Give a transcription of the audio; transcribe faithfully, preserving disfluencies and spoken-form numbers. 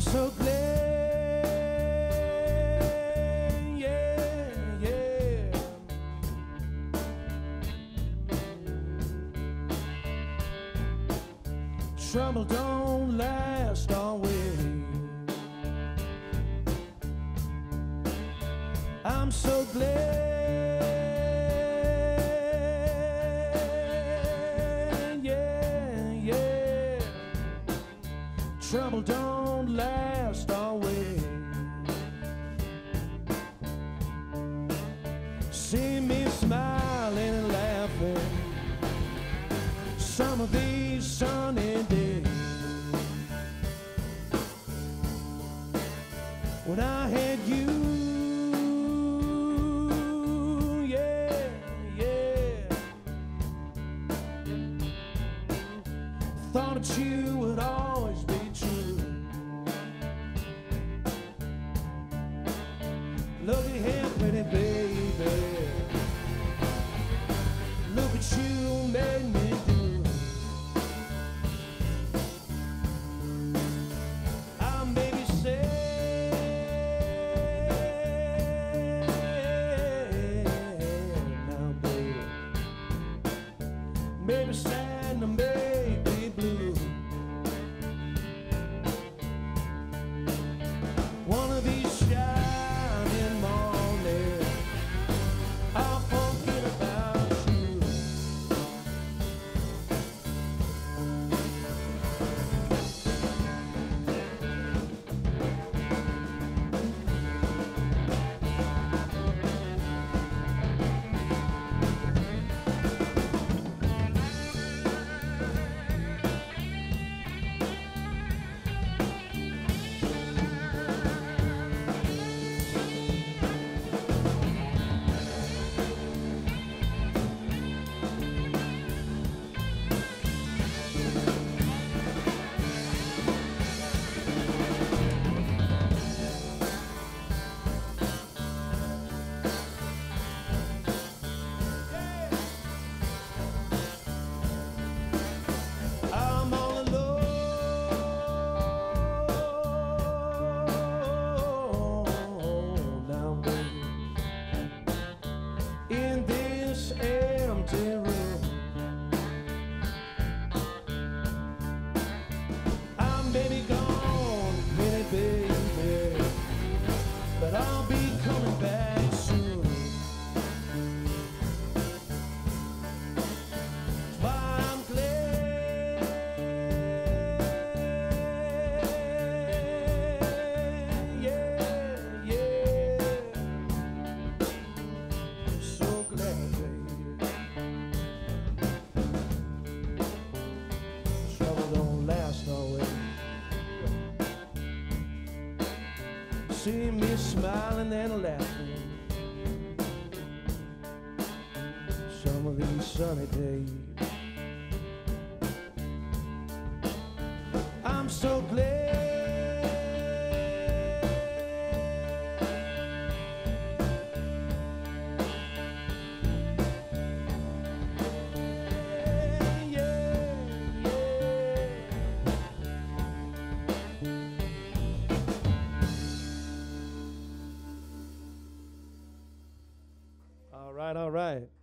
so glad, yeah, yeah. Trouble don't last always. I'm so glad, yeah, yeah. Trouble don't last always. See me smiling and laughing some of these sunny days. When I had you, yeah, yeah, thought that you would always be true. Look at here, pretty baby, look what you made me do. I made you say, now baby, maybe sad and maybe blue. One of these shining mornings I'll forget about you. I'm all alone now, baby, in this empty room. I'm baby gone, pretty baby, but I'll be coming back soon. But I'm glad, yeah, yeah, so glad, baby. Trouble don't last always. See me smiling and laughing some of these sunny days. I'm so glad, yeah, yeah. All right, all right.